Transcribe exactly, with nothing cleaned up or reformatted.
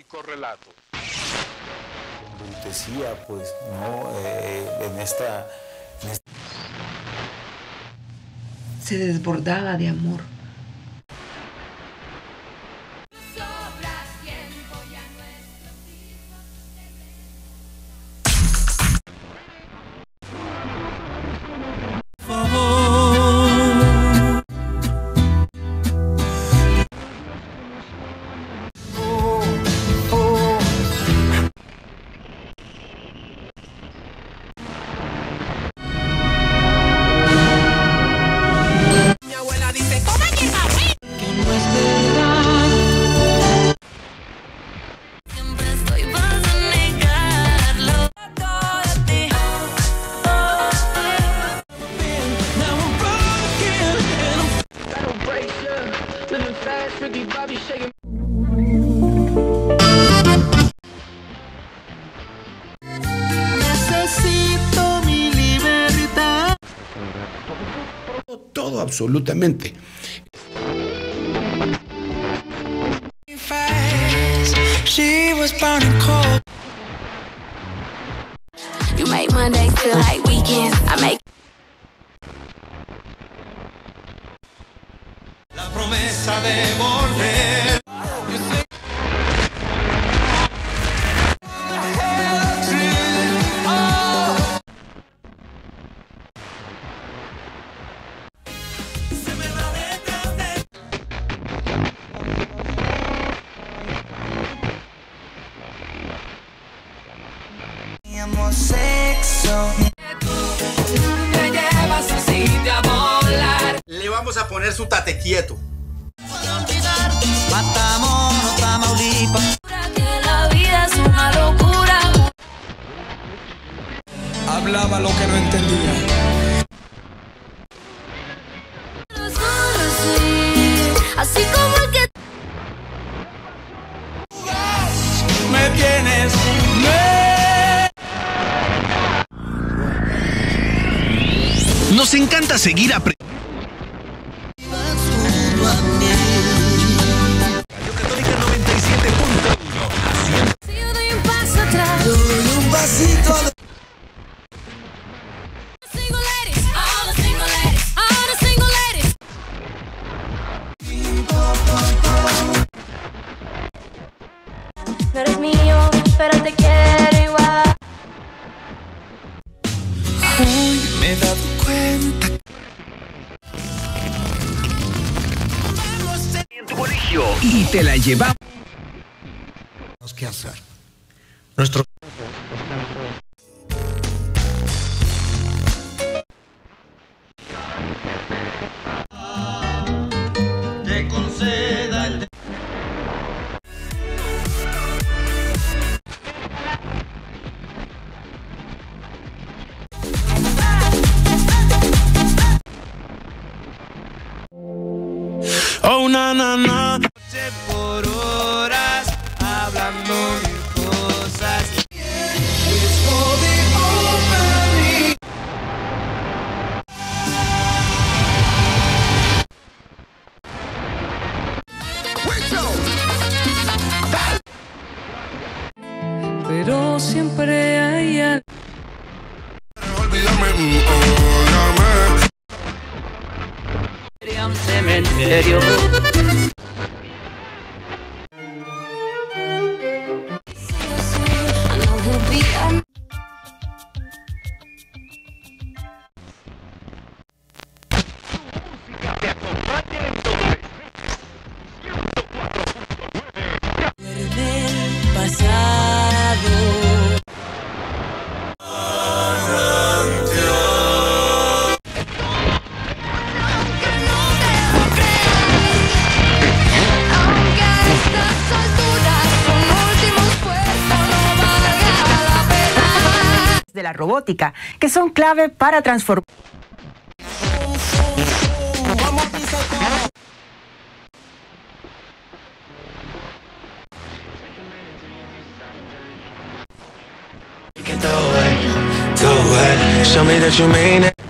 correlato. Decía, pues, no, eh, en, esta, en esta... Se desbordaba de amor. Necesito mi libertad. Todo, absolutamente. She was born in cold. You make Mondays feel like weekends. I make La promesa de volver. Sexo. me llevas a sitio a volar. Le vamos a poner su tate quieto. Matamoros, Tamaulipas. Que la vida es una locura. Hablaba lo que no entendía. Así como el que Me tienes. Me... Nos encanta seguir aprendiendo. Radio Católica noventa y siete punto uno. si yo doy un paso atrás. Doy un pasito. Single ladies, all the single ladies, all the single ladies. No eres mío, pero te quiero igual. Hoy me he dado cuenta. En tu colegio y te la llevamos. ¿Qué hacer? Nuestro... Te conceda el... Oh, na, na, na. Por horas hablando de cosas. Pero siempre hay algo. Olvídame, mm, óyame. Sería un cementerio. I know he'll be a Te acompaña en todo esto. ciento cuatro punto nueve. Del pasado. Aunque a estas alturas un último esfuerzo no valga la pena. De la robótica, que son clave para transformar. Do it, show me that you mean it.